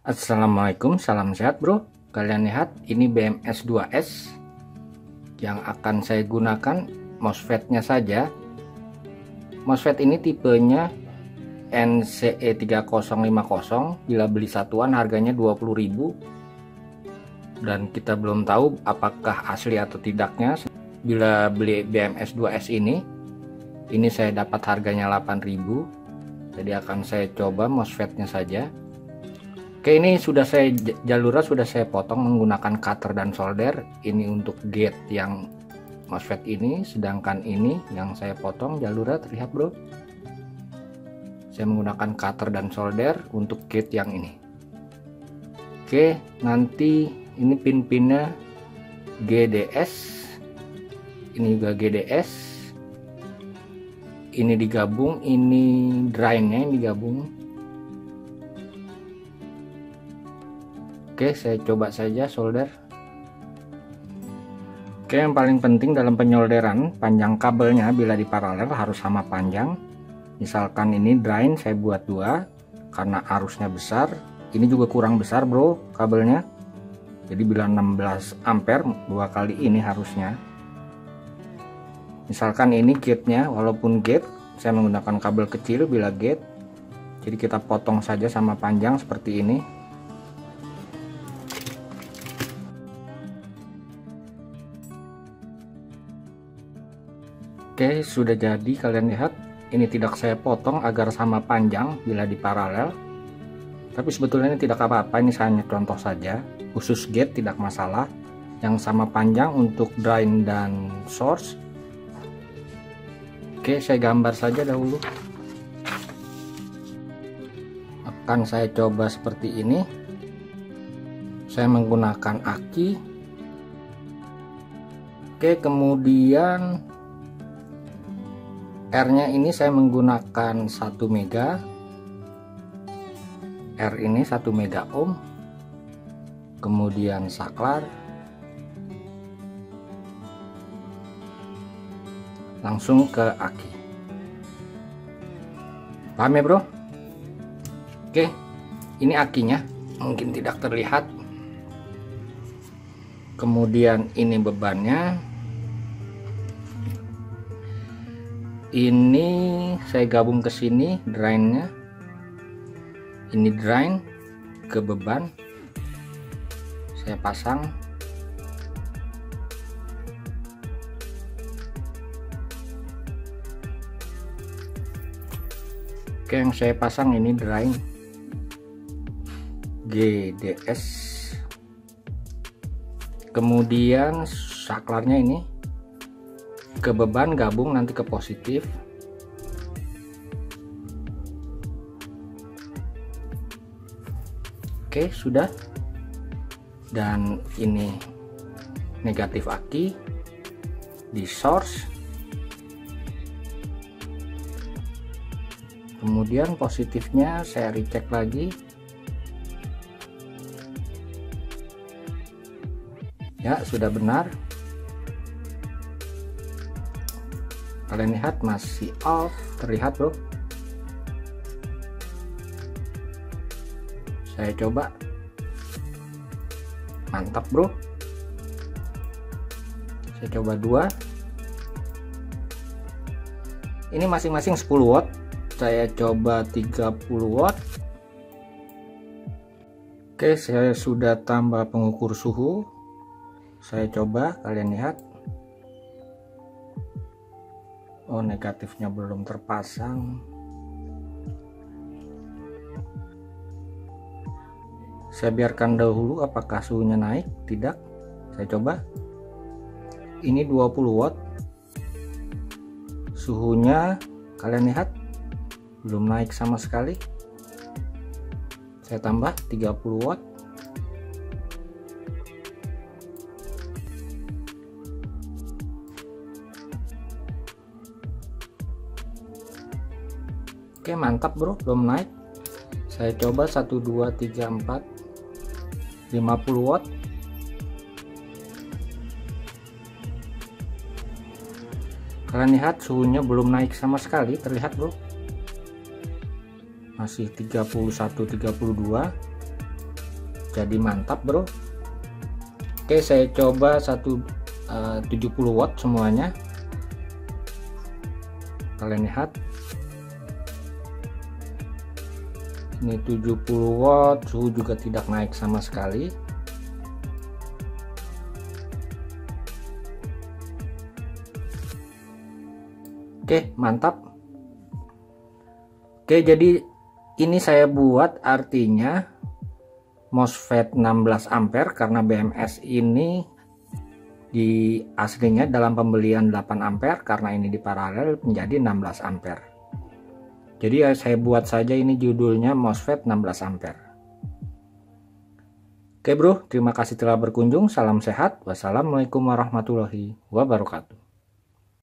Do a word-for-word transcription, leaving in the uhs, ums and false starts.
Assalamualaikum, salam sehat bro. Kalian lihat ini B M S dua S yang akan saya gunakan MOSFET-nya saja. MOSFET ini tipenya N C E tiga nol lima nol. Bila beli satuan harganya dua puluh ribu, dan kita belum tahu apakah asli atau tidaknya. Bila beli B M S dua S ini ini saya dapat harganya delapan ribu. Jadi akan saya coba MOSFET-nya saja. Oke, ini sudah saya jalurnya sudah saya potong menggunakan cutter dan solder. Ini untuk gate yang MOSFET ini, sedangkan ini yang saya potong jalurnya, terlihat bro. Saya menggunakan cutter dan solder untuk gate yang ini. Oke, nanti ini pin-pinnya G D S, ini juga G D S, ini digabung, ini drainnya yang digabung. Oke, saya coba saja solder. Oke, yang paling penting dalam penyolderan, panjang kabelnya bila diparalel harus sama panjang. Misalkan ini drain saya buat dua karena arusnya besar. Ini juga kurang besar bro kabelnya. Jadi bila enam belas ampere dua kali ini harusnya. Misalkan ini gate-nya, walaupun gate saya menggunakan kabel kecil bila gate. Jadi kita potong saja sama panjang seperti ini. Oke, sudah jadi. Kalian lihat, ini tidak saya potong agar sama panjang bila diparalel. Tapi sebetulnya ini tidak apa-apa, ini hanya contoh saja. Khusus gate tidak masalah. Yang sama panjang untuk drain dan source. Oke, saya gambar saja dahulu. Akan saya coba seperti ini. Saya menggunakan aki. Oke, kemudian R-nya ini saya menggunakan satu mega. R ini satu mega ohm. Kemudian saklar. Langsung ke aki. Paham ya bro? Oke, ini akinya. Mungkin tidak terlihat. Kemudian ini bebannya. Ini saya gabung ke sini drainnya. Ini drain ke beban. Saya pasang. Oke, yang saya pasang ini drain G D S. Kemudian saklarnya ini ke beban, gabung nanti ke positif. Oke, sudah. Dan ini negatif aki di source. Kemudian positifnya saya recheck lagi. Ya, sudah benar. Kalian lihat masih off, terlihat bro. Saya coba. Mantap bro. Saya coba dua. Ini masing-masing sepuluh watt. Saya coba tiga puluh watt. Oke, saya sudah tambah pengukur suhu. Saya coba, kalian lihat. Oh, negatifnya belum terpasang. Saya biarkan dahulu apakah suhunya naik, tidak. Saya coba. Ini dua puluh watt. Suhunya kalian lihat belum naik sama sekali. Saya tambah tiga puluh watt. Oke, mantap bro, belum naik. Saya coba satu dua tiga empat lima puluh watt. Kalian lihat suhunya belum naik sama sekali, terlihat bro. masih tiga puluh satu tiga puluh dua. jadi mantap bro. Oke, saya coba satu uh, tujuh puluh watt semuanya. Kalian lihat ini tujuh puluh watt, suhu juga tidak naik sama sekali. Oke, mantap. Oke, jadi ini saya buat artinya MOSFET enam belas ampere karena B M S ini di aslinya dalam pembelian delapan ampere, karena ini di paralel menjadi enam belas ampere. Jadi ya saya buat saja ini judulnya MOSFET enam belas ampere. Oke bro, terima kasih telah berkunjung. Salam sehat. Wassalamualaikum warahmatullahi wabarakatuh.